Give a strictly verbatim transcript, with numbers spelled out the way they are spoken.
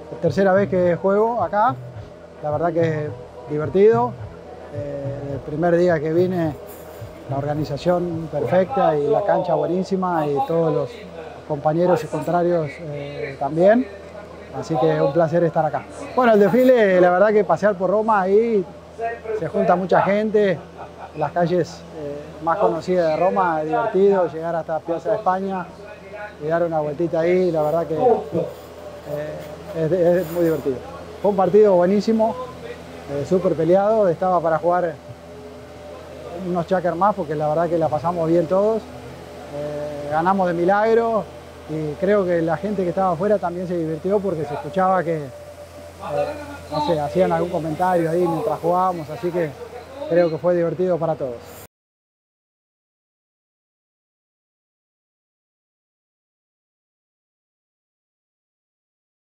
tercera vez que juego acá, la verdad que es divertido. Eh, el primer día que vine, la organización perfecta y la cancha buenísima y todos los compañeros y contrarios eh, también. Así que es un placer estar acá. Bueno, el desfile, la verdad que pasear por Roma ahí se junta mucha gente. Las calles eh, más conocidas de Roma, es divertido llegar hasta Piazza de España y dar una vueltita ahí, la verdad que eh, es, es muy divertido. Fue un partido buenísimo, eh, súper peleado, estaba para jugar unos chakers más porque la verdad que la pasamos bien todos, eh, ganamos de milagro y creo que la gente que estaba afuera también se divirtió porque se escuchaba que, eh, no sé, hacían algún comentario ahí mientras jugábamos, así que creo que fue divertido para todos.